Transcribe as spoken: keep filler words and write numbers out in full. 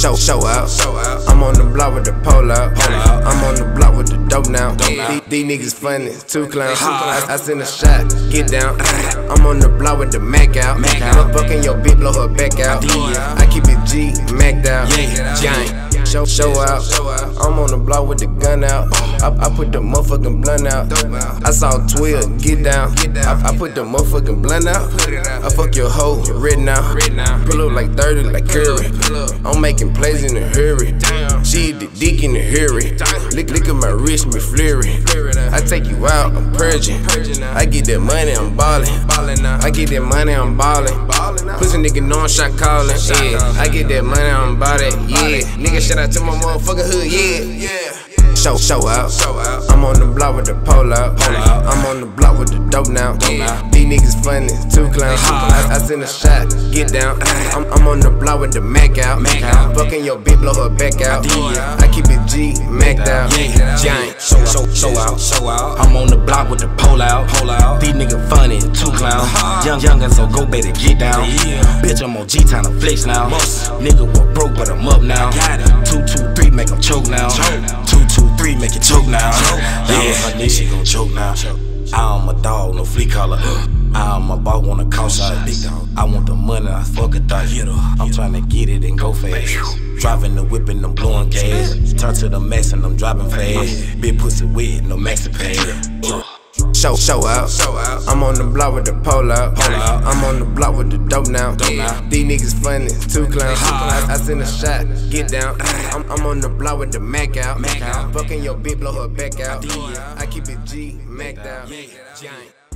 Show, show out. I'm on the block with the pole out. I'm on the block with the dope now. These, these niggas funny, two clowns. I, I send a shot, get down. I'm on the block with the Mac out. I'm fucking your bitch, blow her back out. I keep it G, Mac out. Gang. Show, show out. I'm on the block with the gun out. I, I put the motherfucking blunt out. I saw twelve, get down. I, I put the motherfucking blunt out. I fuck your hoe, red now. Pull up like thirty, like Curry. I'm making plays in a hurry. She eat the dick in a hurry. Look, look at my wrist, me flurry. I take you out, I'm purging. I get that money, I'm ballin'. I get that money, I'm ballin'. Pussy nigga know I'm shot callin'. Yeah, I get that money, I'm ballin'. Yeah, nigga shout out to my motherfucker hood. Yeah, yeah. Show, show out. I'm on the block with the pole out. I'm on the block with the dope now. These niggas funny, two clowns. I, I send a shot, get down. I'm, I'm on the block with the Mac out. Fucking your bitch, blow her back out. I keep it G, Mac out. Giant. Show, show, show out, show out. I'm on the block with the pole out. These niggas funny, two clowns. Young youngins, so go better get down. Bitch, I'm on G time to flex now. Nigga was broke, but I'm up now. Two, two, three, make him choke now. Two, two, three, make it choke now. Yeah, her knee, she gon' choke now. I'm a dog, no flea collar. I'm a ball, wanna call shot, big dog. I want the money, I fuck a thought. I'm tryna get it and go fast. Driving the whip and I'm blowing gas. Turn to the max and I'm driving fast. Big pussy wet, no maxi pad. Show, show out. I'm on the block with the pole out. I'm on the block with the dope now. These niggas funny, two clowns. I, I send a shot, get down. I'm, I'm on the block with the Mac out. Fucking your bitch, blow her back out. I keep it G, Mac out. Giant.